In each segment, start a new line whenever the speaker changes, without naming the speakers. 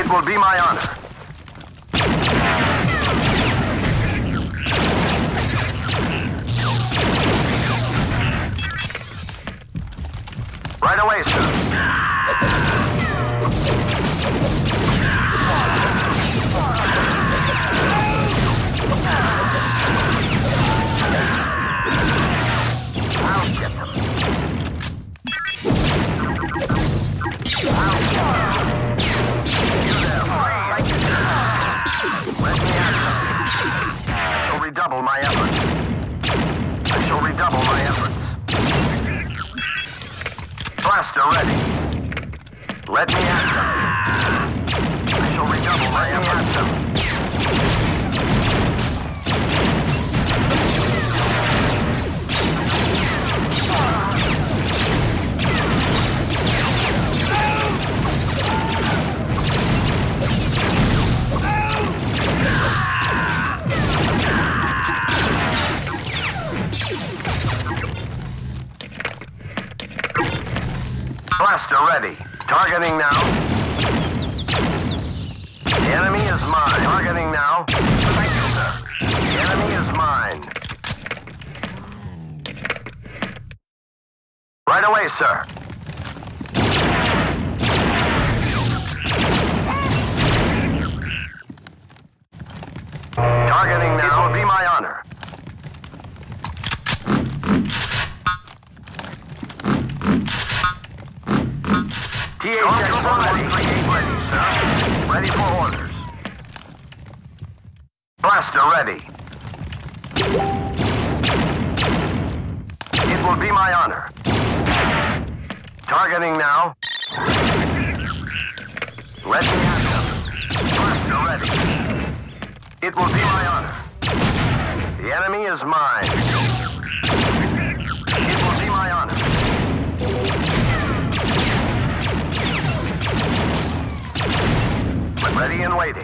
It will be my honor. Right away, sir. I'll get them. I shall redouble my efforts. I shall redouble my efforts. Blaster ready. Let me at them. I shall redouble my efforts. Blaster ready. Targeting now. The enemy is mine. Targeting now. Thank you, sir. The enemy is mine. Right away, sir. Targeting now. It will be my honor. THX-138 ready, sir. Ready for orders. Blaster ready. It will be my honor. Targeting now. Let me have them. Blaster ready. It will be my honor. The enemy is mine. It will be my honor. Ready and waiting.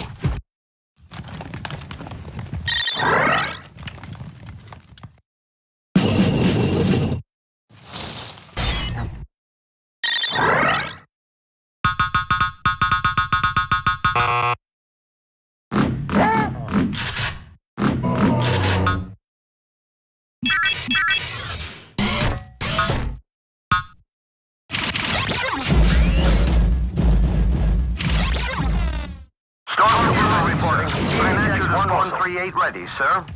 Stormtrooper reporting. THX-1138 ready, sir.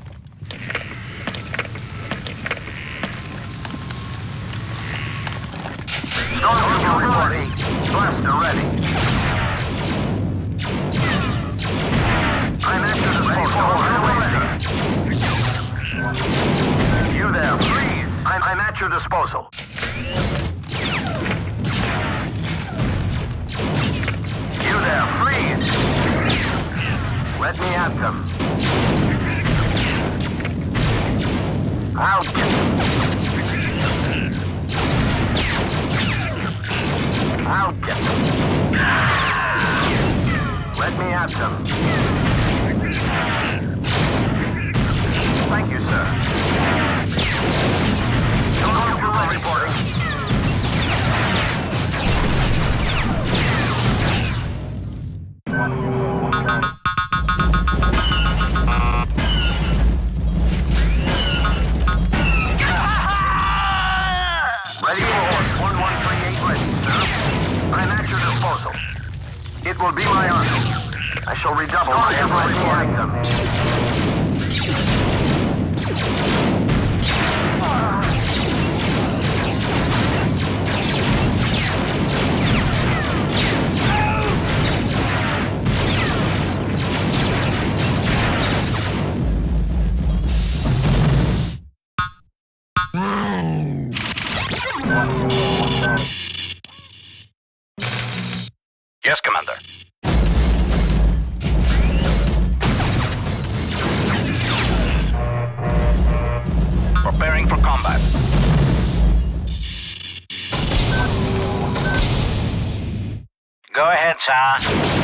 Stormtrooper reporting. Blaster ready. I'm at your disposal. You there, please. I'm at your disposal. You there, please. Let me at them. I'll get them. I'll get them. Let me at them. Thank you, sir. Stormtrooper reporting. Ready for orders. 1138 ready, sir. I'm at your disposal. It will be my honor. I shall redouble my efforts reporting them.
Yes, Commander. Preparing for combat. Go ahead, sir.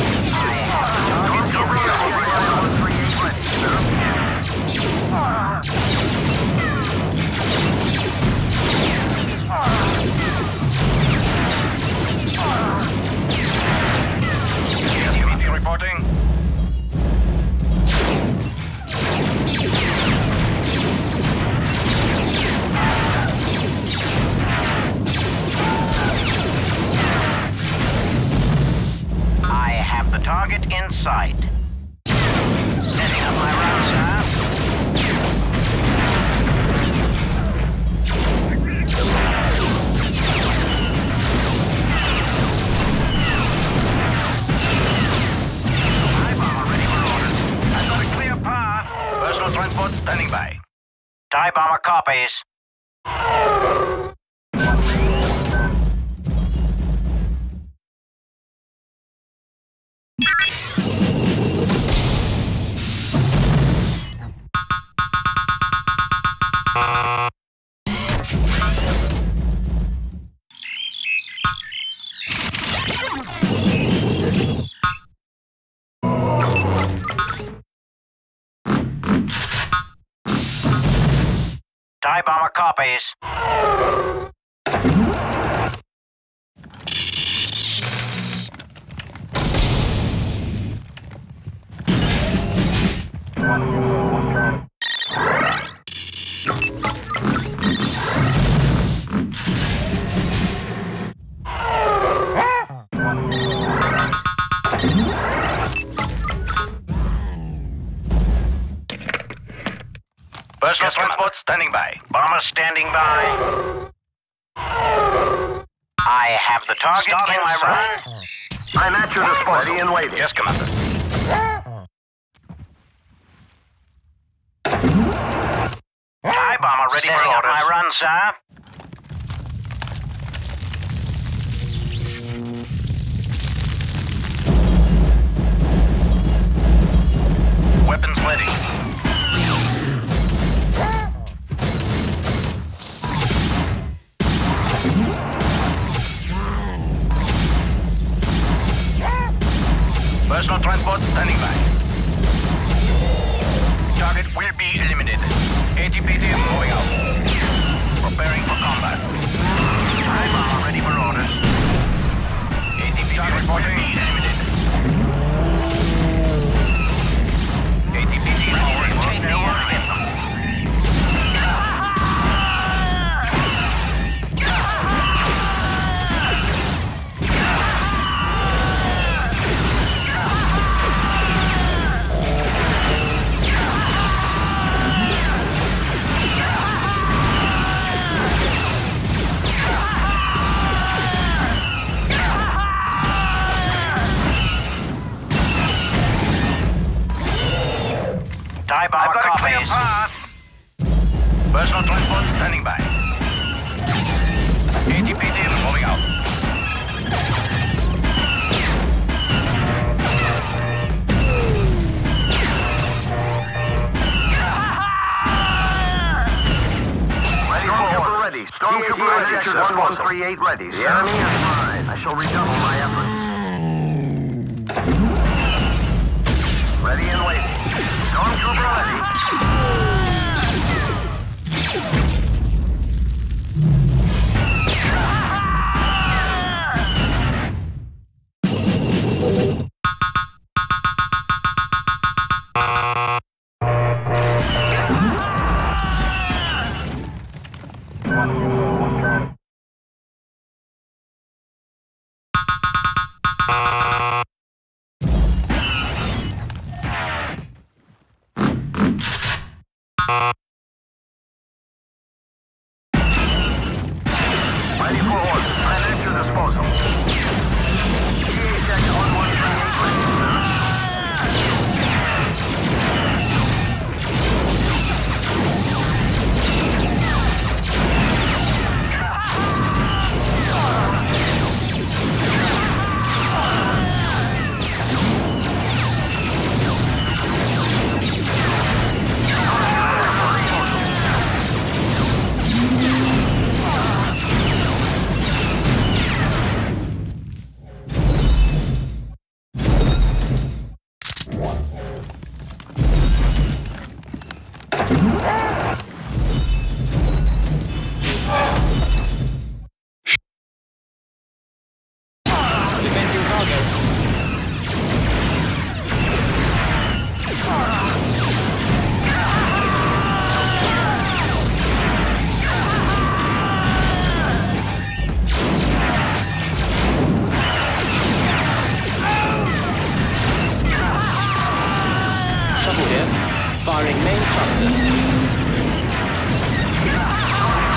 transport standing by. TIE bomber copies. TIE bomber copies. Personal transport standing by. Bomber standing by. I have the target in my run.
I'm at your disposal. Ready and waiting.
Yes, Commander. TIE bomber ready for orders. My run, sir. Weapons ready. Personal transport standing by. Target will be eliminated. ATPT moving out. Preparing for combat. TIE bomber ready for orders. ATPT will be eliminated. ATPT moving out. TIE bomber copies. Personal transport standing by. ATPT moving out.
Ready. Stormtrooper ready. 1138 ready. The enemy is mine. I shall redouble my efforts. Ready and waiting. Stormtrooper ready. Ready for orders. I'm at your disposal. GHX 1138 ready,
Firing main thruster.